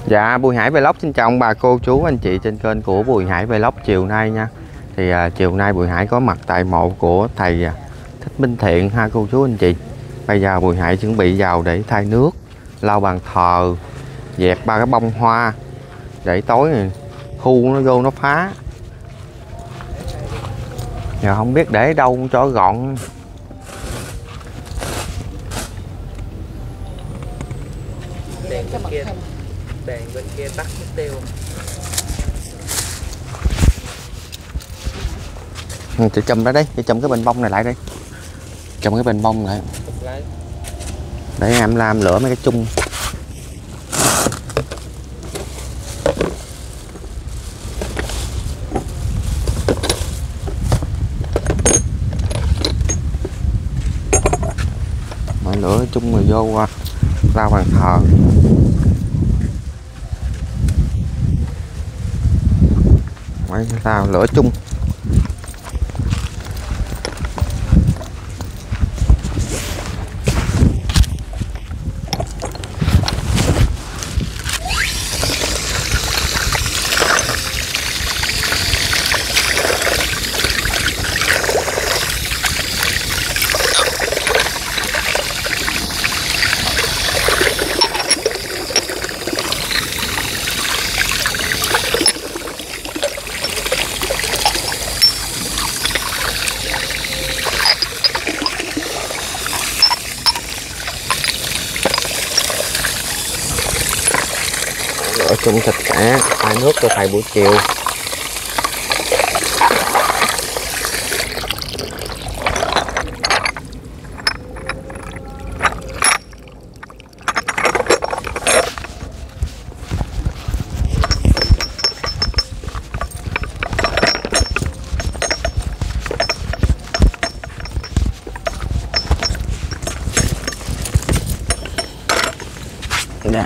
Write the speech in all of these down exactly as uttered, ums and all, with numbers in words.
Dạ, Bùi Hải Vlog xin chào ông bà cô chú anh chị trên kênh của Bùi Hải Vlog chiều nay nha. Thì à, chiều nay Bùi Hải có mặt tại mộ của thầy à, Thích Minh Thiện ha cô chú anh chị. Bây giờ Bùi Hải chuẩn bị vào để thay nước, lau bàn thờ, dẹp ba cái bông hoa để tối này khu nó vô nó phá. Giờ không biết để đâu cho gọn. Đèn bên kia, đèn bên kia tắt mất tiêu. Ừ, chị chùm ra đây, chị chùm cái bình bông này lại đây. Chùm cái bình bông lại. Để em làm lửa mấy cái chung. Mọi lửa chung rồi vô qua lau bàn thờ. Mấy sao lửa chung. Lửa chung thịt cả, thay nước cho thầy buổi chiều. Dạ.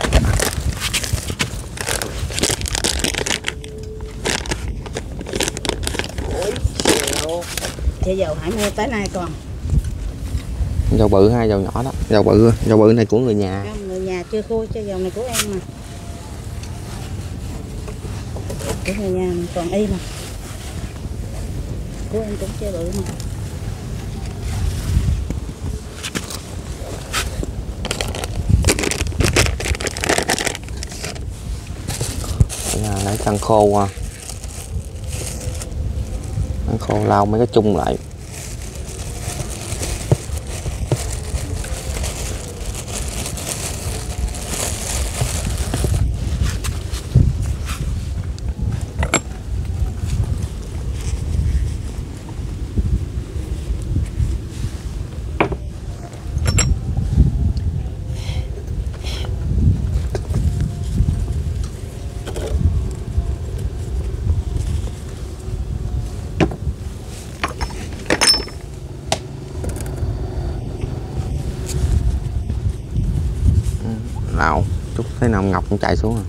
Chị dầu Hải mua tới nay còn. Dầu bự hay dầu nhỏ đó? Dầu bự, dầu bự này của người nhà. Không, người nhà chưa khui, cho dầu này của em mà. Của người nhà còn y mà. Của em cũng chưa bự mà. Đây, lấy khăn khô qua. Khăn khô lau mấy cái chung lại. Nào, chút thấy nào ngọc cũng chạy xuống rồi.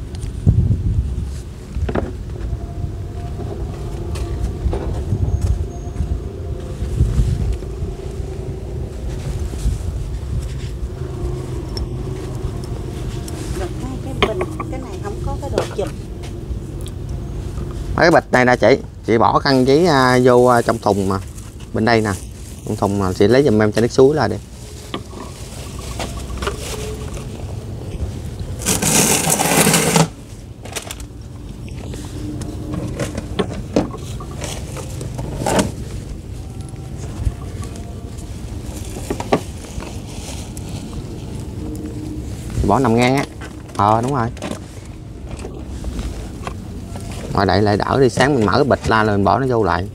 Cái bình, cái này không có cái đồ chụp. Mấy cái bịch này nè chị, chị bỏ khăn giấy à, vô à, trong thùng mà. Bên đây nè, trong thùng mà chị lấy giùm em cho nước suối ra đi. Bỏ nằm ngang á. Ờ đúng rồi. Rồi đậy lại đỡ đi, sáng mình mở cái bịch la lên mình bỏ nó vô lại.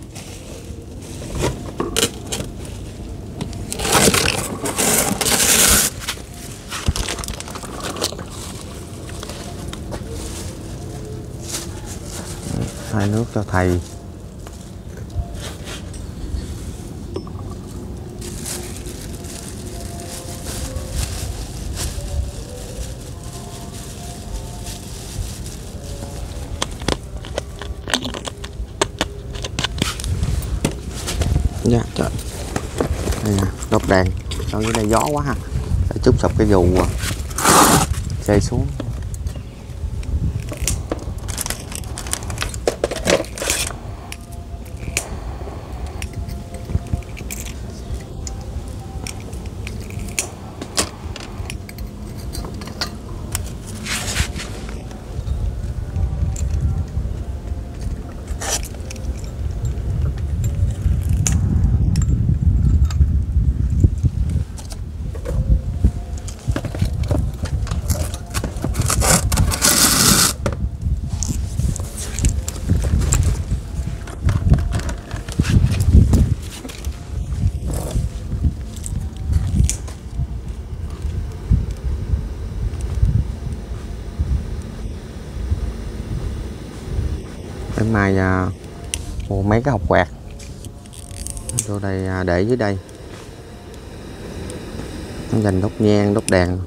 Hai nước cho thầy. Dạ, trời. Đây nè, đốt đèn. Ở dưới đây gió quá ha. Để chút sụp cái dù rơi xuống. Em mai à, mua mấy cái hộp quẹt vô đây à, để dưới đây, nó dành đốt nhang đốt đèn.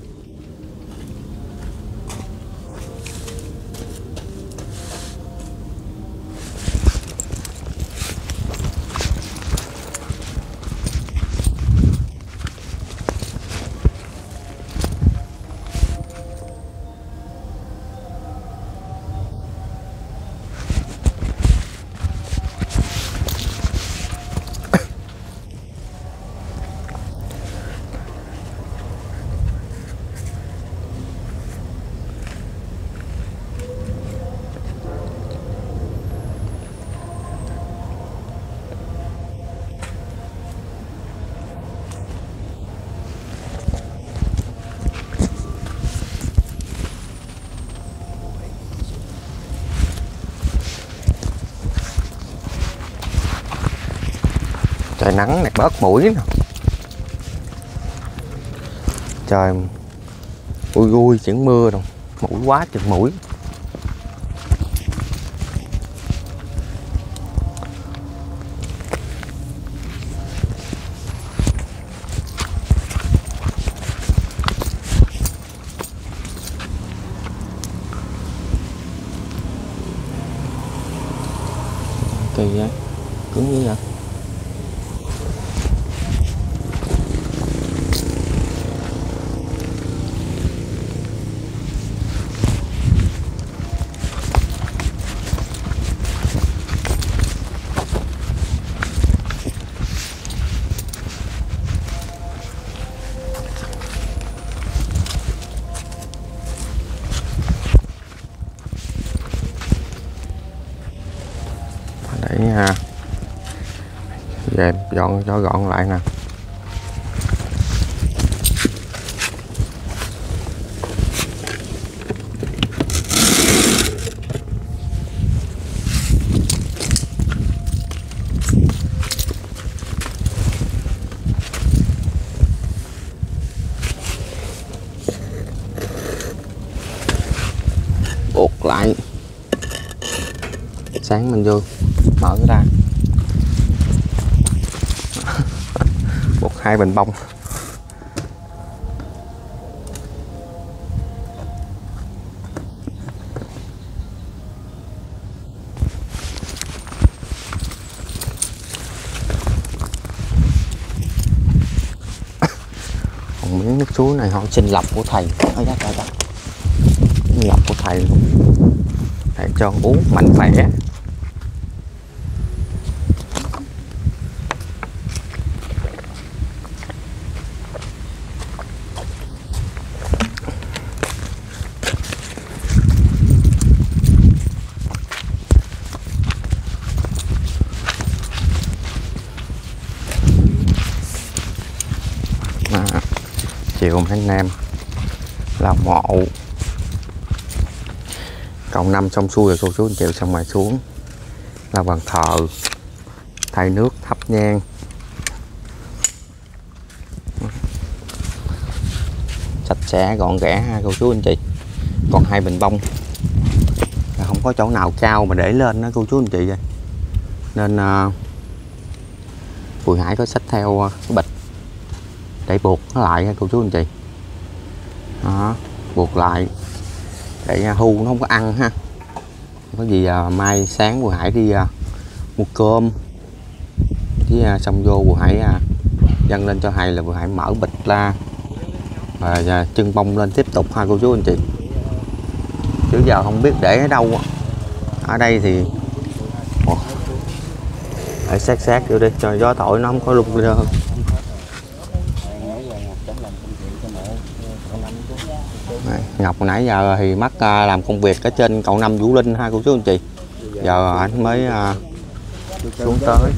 Trời nắng này bớt mũi nè. Trời ui ui chuyển mưa rồi, mũi quá chừng mũi. Kỳ vậy, cứng như vậy. Để ha, về dọn cho gọn lại nè. Buộc lại, sáng mình vô mở ra buộc hai bình bông. Còn miếng nước suối này họ sinh lọc của thầy, ở đó coi đó, lọc của thầy luôn, để cho uống mạnh khỏe. À, chiều tháng năm là mộ cậu năm xong xuôi rồi cô chú anh chị, xong rồi xuống là bàn thờ, thay nước thắp nhang. Sạch sẽ gọn ghẽ ha cô chú anh chị. Còn hai bình bông không có chỗ nào cao mà để lên đó cô chú anh chị vậy, nên uh, Bùi Hải có xách theo uh, cái bịch để buộc nó lại ha cô chú anh chị. Đó, buộc lại để uh, hưu nó không có ăn ha. Có gì uh, mai sáng Bùi Hải đi uh, mua cơm với uh, xong vô Bùi Hải uh, dâng lên cho thầy là Bùi Hải mở bịch ra và uh, trưng bông lên tiếp tục ha cô chú anh chị. Chứ giờ không biết để ở đâu. Ở đây thì để sát sát vô đi cho gió thổi nó không có lung lên hơn. Ngọc hồi nãy giờ thì mắc uh, làm công việc ở trên cầu Năm Vũ Linh ha cô chú anh chị. Giờ anh mới uh, xuống tới.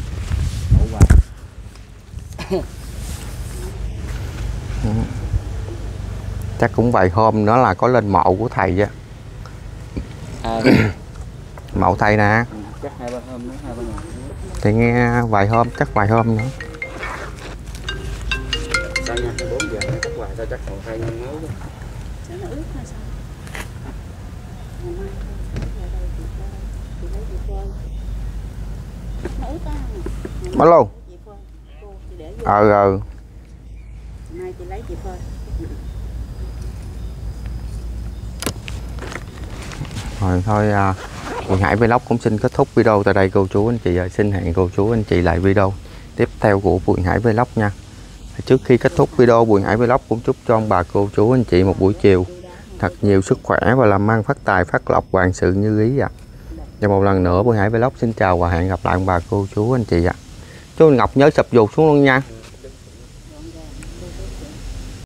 Chắc cũng vài hôm nữa là có lên mộ của thầy vậy. À, mộ thầy nè. Chắc hai ba hôm nữa, hai ba ngày. Thì nghe vài hôm, chắc vài hôm nữa. Sao nha, bốn giờ nó chắc hoài tao chắc còn hai năm máu. Mất luôn. Chị phơi. Cô chị để vô. Ờ ờ. Nay chị lấy chị phơi. Rồi thôi à, Bùi Hải Vlog cũng xin kết thúc video tại đây cô chú anh chị ơi. Xin hẹn cô chú anh chị lại video tiếp theo của Bùi Hải Vlog nha. Trước khi kết thúc video, Bùi Hải Vlog cũng chúc cho ông bà cô chú anh chị một buổi chiều thật nhiều sức khỏe và làm ăn phát tài phát lộc, vạn sự như ý ạ. Và một lần nữa Bùi Hải Vlog xin chào và hẹn gặp lại ông bà cô chú anh chị ạ. Chú Ngọc nhớ sập vụt xuống luôn nha.